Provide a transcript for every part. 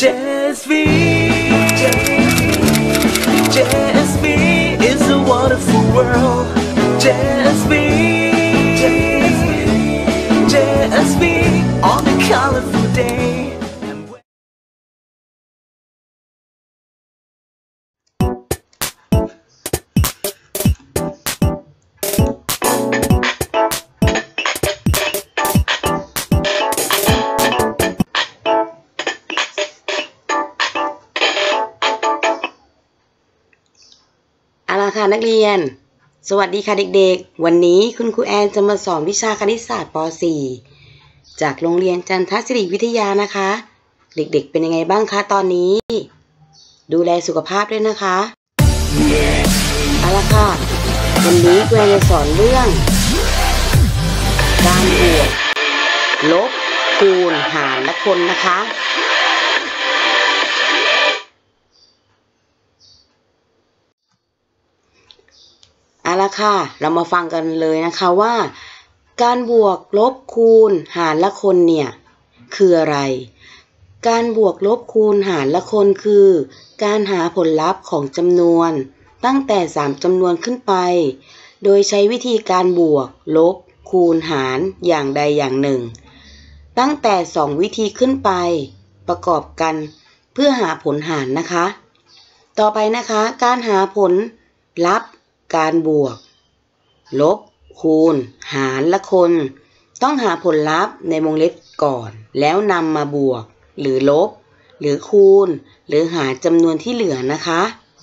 JSV JSV is a wonderful world. JSV JSV on a colorful day. เอาล่ะค่ะนักเรียนสวัสดีค่ะเด็กๆวันนี้คุณครูแอนจะมาสอนวิชาคณิตศาสตร์ป .4 จากโรงเรียนจันทศิริวิทยานะคะเด็กๆเป็นยังไงบ้างคะตอนนี้ดูแลสุขภาพด้วยนะคะเอาล่ะค่ะวันนี้ครูแอนจะสอนเรื่องการบวกลบคูณหารและคนนะคะเอาละค่ะเรามาฟังกันเลยนะคะว่าการบวกลบคูณหารและคนเนี่ยคืออะไรการบวกลบคูณหารและคนคือการหาผลลัพธ์ของจำนวนตั้งแต่3จำนวนขึ้นไปโดยใช้วิธีการบวกลบคูณหารอย่างใดอย่างหนึ่งตั้งแต่2วิธีขึ้นไปประกอบกันเพื่อหาผลหารนะคะต่อไปนะคะการหาผลลัพธ์การบวกลบคูณหารและคนต้องหาผลลัพธ์ในวงเล็บก่อนแล้วนำมาบวกหรือลบหรือคูณหรือหารจำนวนที่เหลือนะคะ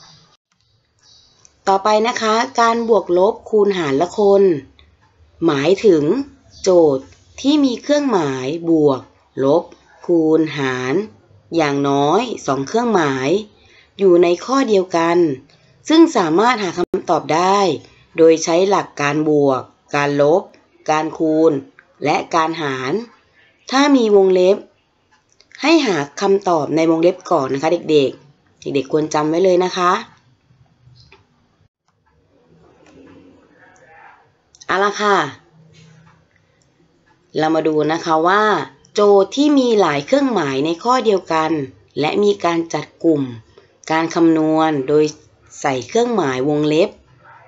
ต่อไปนะคะการบวกลบคูณหารและคนหมายถึงโจทย์ที่มีเครื่องหมายบวกลบคูณหารอย่างน้อย2เครื่องหมายอยู่ในข้อเดียวกันซึ่งสามารถหาคำตอบได้โดยใช้หลักการบวกการลบการคูณและการหารถ้ามีวงเล็บให้หาคำตอบในวงเล็บก่อนนะคะเด็กๆควรจำไว้เลยนะคะเอาล่ะค่ะเรามาดูนะคะว่าโจทย์ที่มีหลายเครื่องหมายในข้อเดียวกันและมีการจัดกลุ่มการคำนวณโดยใส่เครื่องหมายวงเล็บ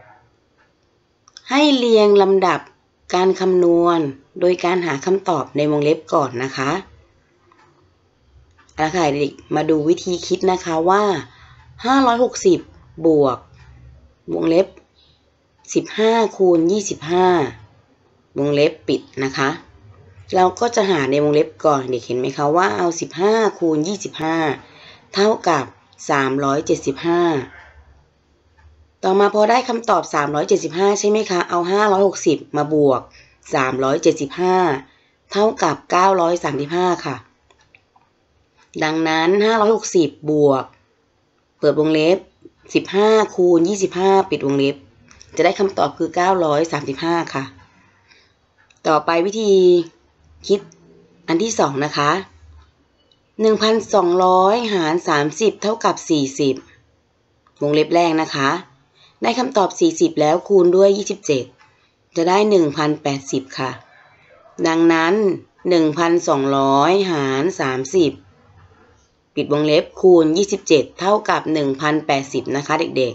ให้เรียงลำดับการคำนวณโดยการหาคำตอบในวงเล็บก่อนนะคะเอาล่ะค่ะเด็กมาดูวิธีคิดนะคะว่า560บวกวงเล็บ15คูณ25วงเล็บปิดนะคะเราก็จะหาในวงเล็บก่อนเด็กเห็นไหมคะว่าเอา15คูณ25เท่ากับ375ต่อมาพอได้คำตอบ375ใช่ไหมคะเอา560มาบวก375เท่ากับ935ค่ะดังนั้น560บวกเปิดวงเล็บ15คูณ25ปิดวงเล็บจะได้คำตอบคือ935ค่ะต่อไปวิธีคิดอันที่2นะคะ1,200หาร30เท่ากับ40วงเล็บแรกนะคะได้คำตอบ40แล้วคูณด้วย27จะได้ 1,080 ค่ะดังนั้น 1,200 หาร30ปิดวงเล็บคูณ27เท่ากับ 1,080 นะคะเด็ก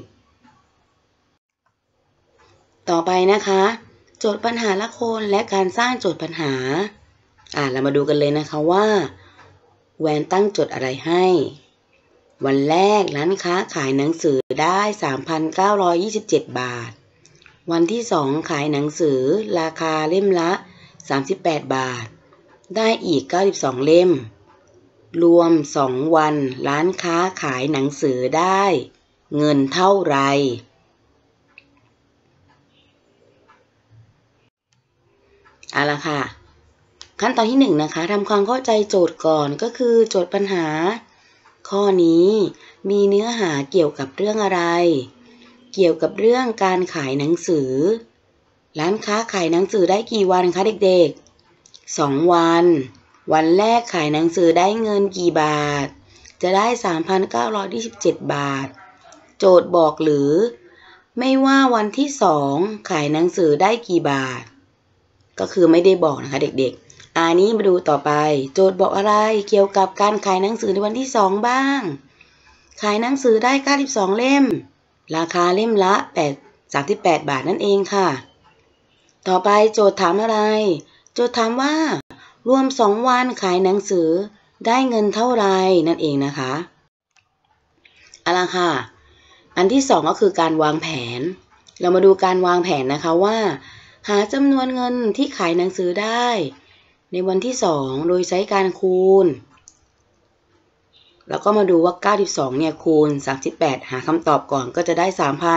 ๆต่อไปนะคะโจทย์ปัญหาละคนและการสร้างโจทย์ปัญหาเรามาดูกันเลยนะคะว่าแวนตั้งโจทย์อะไรให้วันแรกร้านค้าขายหนังสือได้ 3,927 บาทวันที่2ขายหนังสือราคาเล่มละ38บาทได้อีก92เล่มรวม2วันร้านค้าขายหนังสือได้เงินเท่าไรเอาล่ะค่ะขั้นตอนที่1นะคะทำความเข้าใจโจทย์ก่อนก็คือโจทย์ปัญหาข้อนี้มีเนื้อหาเกี่ยวกับเรื่องอะไรเกี่ยวกับเรื่องการขายหนังสือร้านค้าขายหนังสือได้กี่วันคะเด็กๆ2วันวันแรกขายหนังสือได้เงินกี่บาทจะได้ 3,927 บาทโจทย์บอกหรือไม่ว่าวันที่2ขายหนังสือได้กี่บาทก็คือไม่ได้บอกนะคะเด็กๆอันนี้มาดูต่อไปโจทย์บอกอะไรเกี่ยวกับการขายหนังสือในวันที่2บ้างขายหนังสือได้92เล่มราคาเล่มละ38 บาทนั่นเองค่ะต่อไปโจทย์ถามอะไรโจทย์ถามว่ารวม2วันขายหนังสือได้เงินเท่าไรนั่นเองนะคะเอาล่ะค่ะอันที่2ก็คือการวางแผนเรามาดูการวางแผนนะคะว่าหาจำนวนเงินที่ขายหนังสือได้ในวันที่2โดยใช้การคูณแล้วก็มาดูว่า92เนี่ยคูณ38หาคำตอบก่อนก็จะได้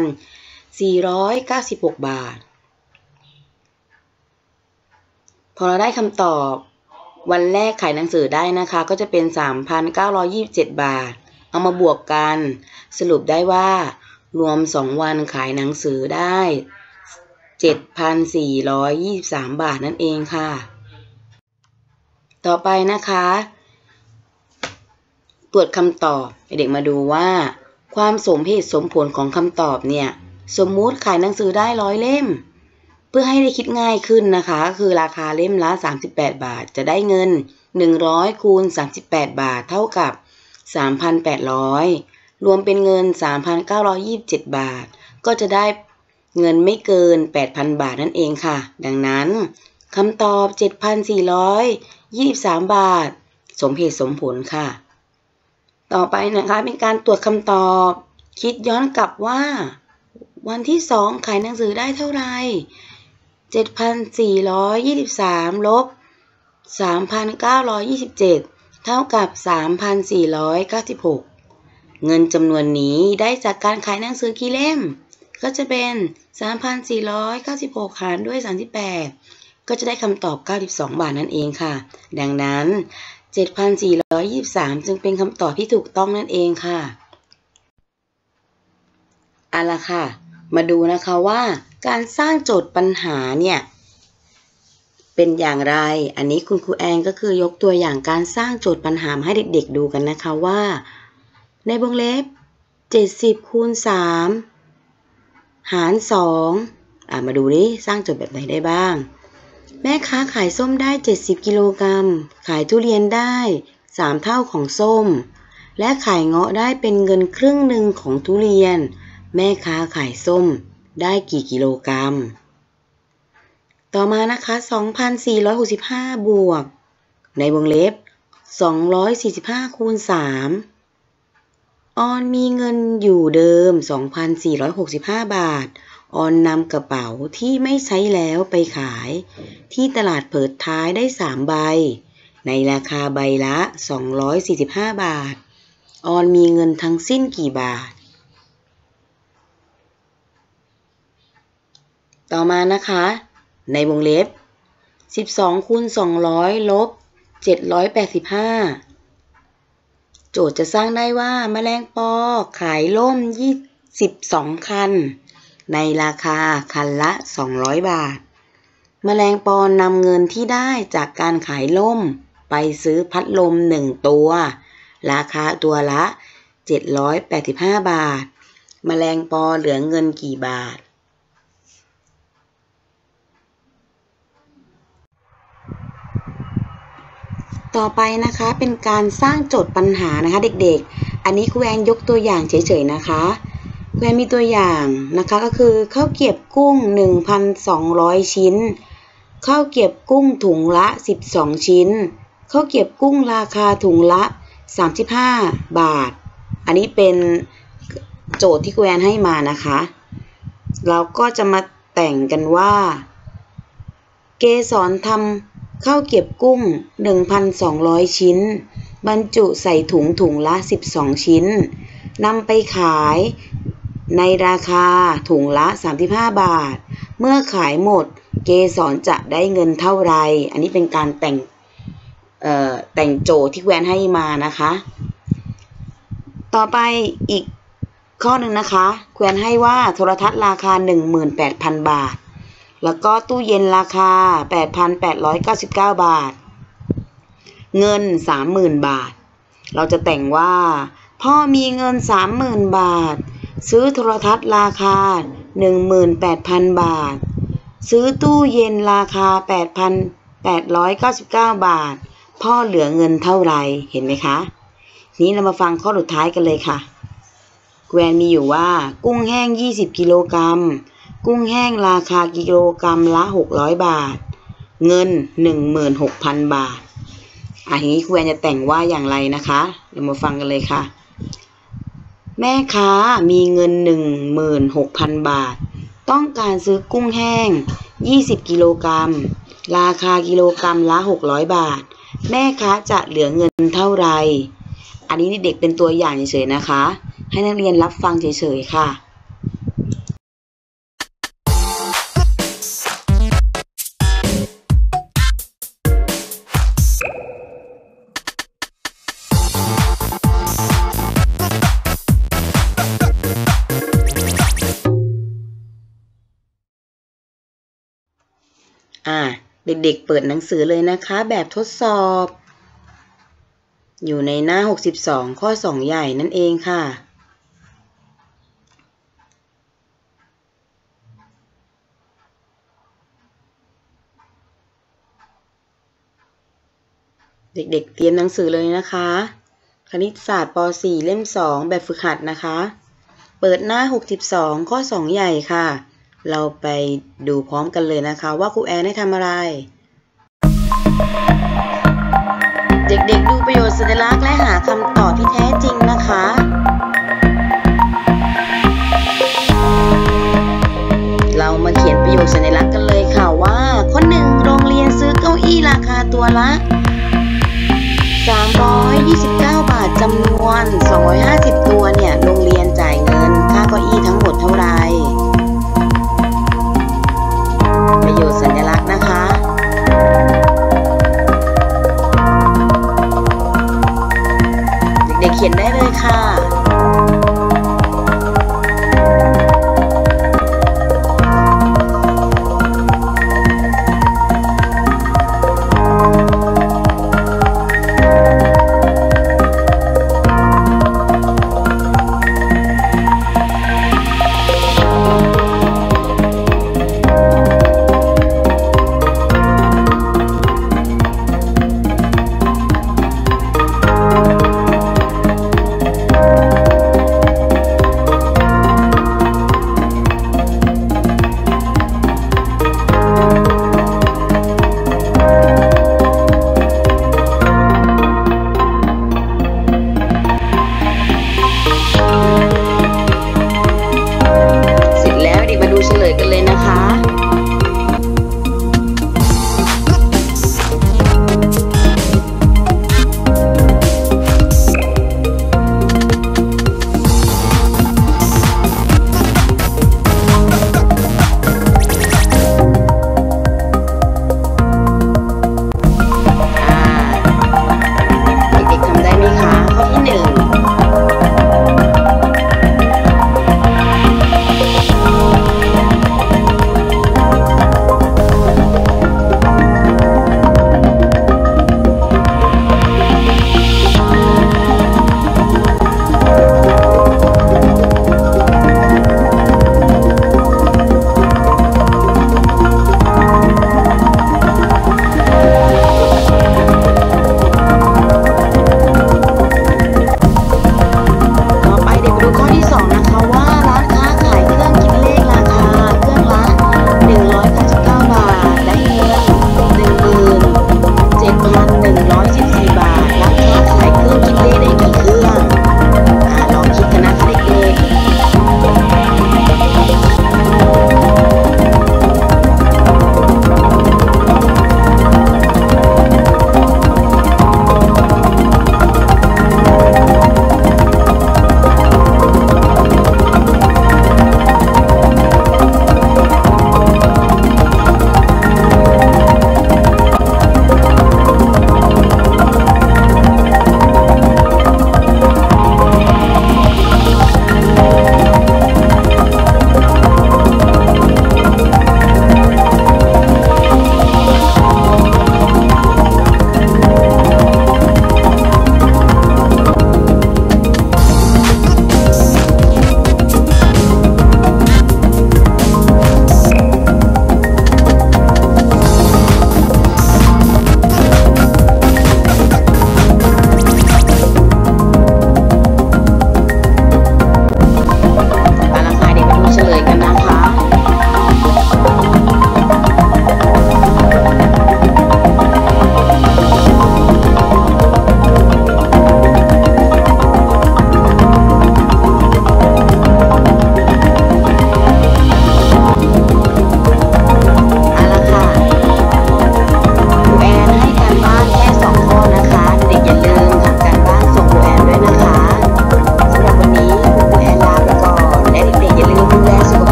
3,496 บาทพอเราได้คำตอบวันแรกขายหนังสือได้นะคะก็จะเป็น 3,927 บาทเอามาบวกกันสรุปได้ว่ารวม2วันขายหนังสือได้ 7,423 บาทนั่นเองค่ะต่อไปนะคะตรวจคำตอบเด็กมาดูว่าความสมเหตุสมผลของคำตอบเนี่ยสมมุติขายหนังสือได้100เล่มเพื่อให้ได้คิดง่ายขึ้นนะคะคือราคาเล่มละ38บาทจะได้เงิน100คูณ38บาทเท่ากับ 3,800 รวมเป็นเงิน 3,927 บาทก็จะได้เงินไม่เกิน 8,000 บาทนั่นเองค่ะดังนั้นคำตอบ 7,423 บาทสมเหตุสมผลค่ะต่อไปนะคะเป็นการตรวจคำตอบคิดย้อนกลับว่าวันที่2ขายหนังสือได้เท่าไหร่7,423 ลบ 3,927 เท่ากับ 3,496 เงินจำนวนนี้ได้จากการขายหนังสือกี่เล่มก็จะเป็น 3,496 หารด้วย38ก็จะได้คำตอบ92 บาทนั่นเองค่ะดังนั้น 7,423 จึงเป็นคำตอบที่ถูกต้องนั่นเองค่ะเอาล่ะค่ะมาดูนะคะว่าการสร้างโจทย์ปัญหาเนี่ยเป็นอย่างไรอันนี้คุณครูแอนก็คือยกตัวอย่างการสร้างโจทย์ปัญหาให้เด็กๆดูกันนะคะว่าในวงเล็บ70คูณ3หาร2มาดูดิสร้างโจทย์แบบไหนได้บ้างแม่ค้าขายส้มได้70กิโลกรัมขายทุเรียนได้3เท่าของส้มและขายเงาะได้เป็นเงินครึ่งหนึ่งของทุเรียนแม่ค้าขายส้มได้กี่กิโลกรัมต่อมานะคะ 2,465 บวกในวงเล็บ245คูณ3ออนมีเงินอยู่เดิม 2,465 บาทออนนำกระเป๋าที่ไม่ใช้แล้วไปขายที่ตลาดเปิดท้ายได้3ใบในราคาใบละ245 บาทออนมีเงินทั้งสิ้นกี่บาทต่อมานะคะในวงเล็บ12คูณ200ลบ785โจทย์จะสร้างได้ว่าแมลงปอขายล่ม22คันในราคาคันละ200 บาทแมลงปอนำเงินที่ได้จากการขายล่มไปซื้อพัดลม1ตัวราคาตัวละ785 บาทแมลงปอเหลือเงินกี่บาทต่อไปนะคะเป็นการสร้างโจทย์ปัญหานะคะเด็กๆอันนี้ครูแอนยกตัวอย่างเฉยๆนะคะครูแอนมีตัวอย่างนะคะก็คือข้าวเกรี๊ยวกุ้ง 1,200 ชิ้นข้าวเกรี๊ยวกุ้งถุงละ12ชิ้นข้าวเกรี๊ยวกุ้งราคาถุงละ35 บาทอันนี้เป็นโจทย์ที่ครูแอนให้มานะคะเราก็จะมาแต่งกันว่าเกสรทำข้าวเกรี๊ยวกุ้ง 1,200 ชิ้นบรรจุใส่ถุงละ12ชิ้นนำไปขายในราคาถุงละ35 บาทเมื่อขายหมดเกสรจะได้เงินเท่าไรอันนี้เป็นการแต่งโจทย์ที่แวนให้มานะคะต่อไปอีกข้อหนึ่งนะคะแวนให้ว่าโทรทัศน์ราคา 18,000 บาทแล้วก็ตู้เย็นราคา 8,899 บาทเงิน 30,000 บาทเราจะแต่งว่าพ่อมีเงิน 30,000 บาทซื้อโทรทัศน์ราคา 18,000 บาทซื้อตู้เย็นราคา 899 บาทพ่อเหลือเงินเท่าไหร่เห็นไหมคะนี้เรามาฟังข้อสุดท้ายกันเลยค่ะแกวนมีอยู่ว่ากุ้งแห้ง20 กิโลกรัมกุ้งแห้งราคากิโลกรัมละ600 บาทเงิน 16,000 บาททีนี้แกวนจะแต่งว่าอย่างไรนะคะเรามาฟังกันเลยค่ะแม่ค้ามีเงิน 16,000 บาทต้องการซื้อกุ้งแห้ง20 กิโลกรัมราคากิโลกรัมละ600 บาทแม่ค้าจะเหลือเงินเท่าไหร่อันนี้เด็กเป็นตัวอย่างเฉยๆนะคะให้นักเรียนรับฟังเฉยๆค่ะเด็กๆเปิดหนังสือเลยนะคะแบบทดสอบอยู่ในหน้า62ข้อ2ใหญ่นั่นเองค่ะเด็กๆเตรียมหนังสือเลยนะคะคณิตศาสตร์ป .4 เล่ม2แบบฝึกหัดนะคะเปิดหน้า62ข้อ2ใหญ่ค่ะเราไปดูพร้อมกันเลยนะคะว่าครูแอนได้ทำอะไรเด็กๆดูประโยชน์สัญลักษณ์และหาคำตอบที่แท้จริงนะคะเรามาเขียนประโยคสัญลักษณ์กันเลยค่ะว่าข้อ 1โรงเรียนซื้อเก้าอี้ราคาตัวละ329 บาทจำนวน250ตัวเนี่ยโรงเรียนจ่ายเงินค่าเก้าอี้ทั้งหมดเท่าไหร่ประโยชน์สัญลักษณ์นะคะเด็กๆเขียนได้เลยค่ะ